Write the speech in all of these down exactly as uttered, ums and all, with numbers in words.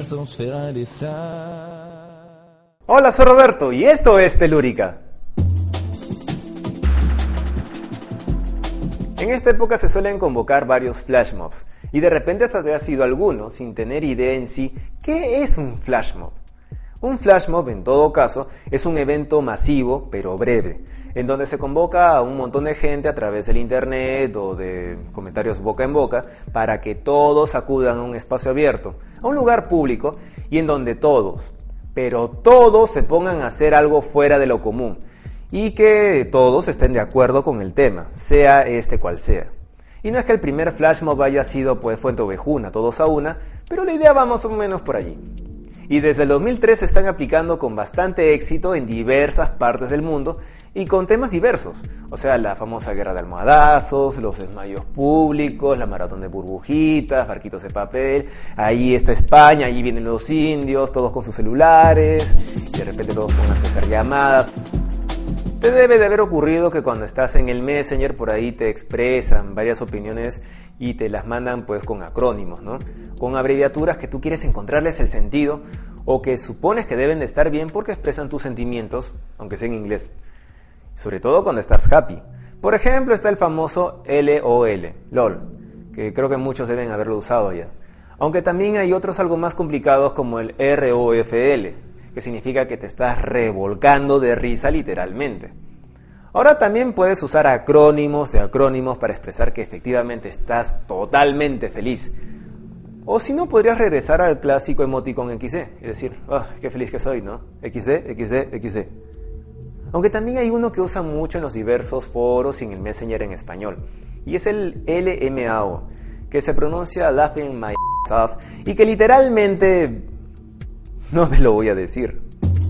Hola, soy Roberto y esto es Telúrica. En esta época se suelen convocar varios flash mobs y de repente hasta se ha sido alguno sin tener idea en sí qué es un flash mob. Un flash mob, en todo caso, es un evento masivo pero breve, en donde se convoca a un montón de gente a través del internet o de comentarios boca en boca para que todos acudan a un espacio abierto, a un lugar público y en donde todos, pero todos se pongan a hacer algo fuera de lo común y que todos estén de acuerdo con el tema, sea este cual sea. Y no es que el primer flash mob haya sido pues Fuente Ovejuna, todos a una, pero la idea va más o menos por allí. Y desde el dos mil tres se están aplicando con bastante éxito en diversas partes del mundo y con temas diversos, o sea, la famosa guerra de almohadazos, los desmayos públicos, la maratón de burbujitas, barquitos de papel, ahí está España, ahí vienen los indios, todos con sus celulares, y de repente todos pongan a hacer llamadas. Te debe de haber ocurrido que cuando estás en el Messenger por ahí te expresan varias opiniones y te las mandan pues con acrónimos, ¿no? Con abreviaturas que tú quieres encontrarles el sentido o que supones que deben de estar bien porque expresan tus sentimientos, aunque sea en inglés. Sobre todo cuando estás happy. Por ejemplo, está el famoso L O L, LOL, que creo que muchos deben haberlo usado ya. Aunque también hay otros algo más complicados como el R O F L, que significa que te estás revolcando de risa literalmente. Ahora también puedes usar acrónimos de acrónimos para expresar que efectivamente estás totalmente feliz. O si no, podrías regresar al clásico emoticon equis de, es decir, oh, qué feliz que soy, ¿no? equis de, equis de, equis de. Aunque también hay uno que usan mucho en los diversos foros y en el Messenger en español, y es el L M A O, que se pronuncia Laughing My Ass Off, y que literalmente no te lo voy a decir.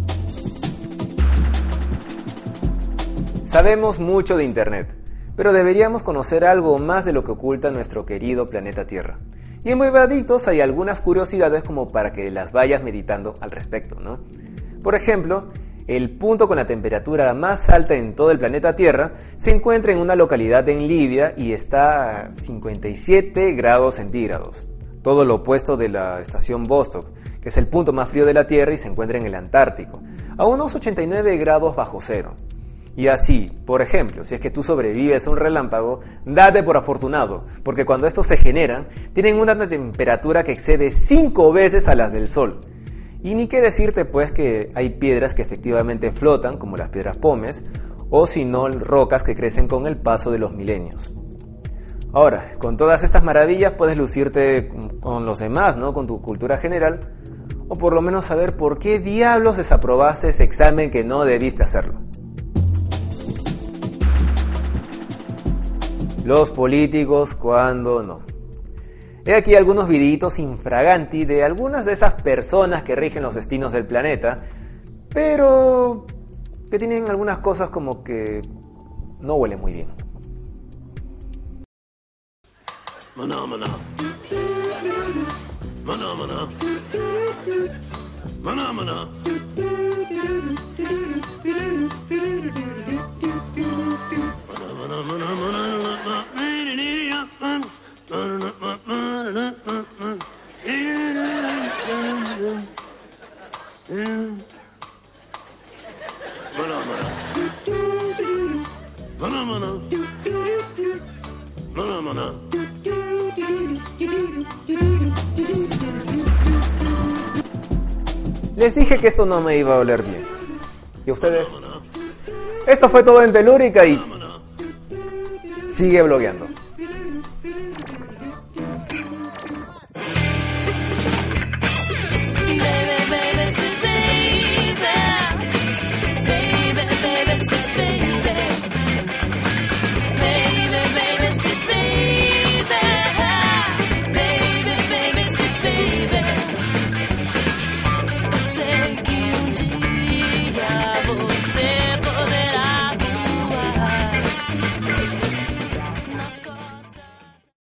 Sabemos mucho de internet, pero deberíamos conocer algo más de lo que oculta nuestro querido planeta Tierra. Y en Huevaditos hay algunas curiosidades como para que las vayas meditando al respecto, ¿no? Por ejemplo, el punto con la temperatura más alta en todo el planeta Tierra se encuentra en una localidad en Libia y está a cincuenta y siete grados centígrados. Todo lo opuesto de la estación Vostok, que es el punto más frío de la Tierra y se encuentra en el Antártico, a unos ochenta y nueve grados bajo cero. Y así, por ejemplo, si es que tú sobrevives a un relámpago, date por afortunado, porque cuando estos se generan, tienen una temperatura que excede cinco veces a las del Sol. Y ni qué decirte pues que hay piedras que efectivamente flotan, como las piedras pómez, o si no, rocas que crecen con el paso de los milenios. Ahora, con todas estas maravillas puedes lucirte con los demás, ¿no? Con tu cultura general, o por lo menos saber por qué diablos desaprobaste ese examen que no debiste hacerlo. Los políticos cuando no. He aquí algunos videitos infraganti de algunas de esas personas que rigen los destinos del planeta, pero que tienen algunas cosas como que no huelen muy bien. Maná, maná. Maná, maná. Maná, maná. Les dije que esto no me iba a oler bien. ¿Y ustedes? Esto fue todo en Telúrica y sigue blogueando.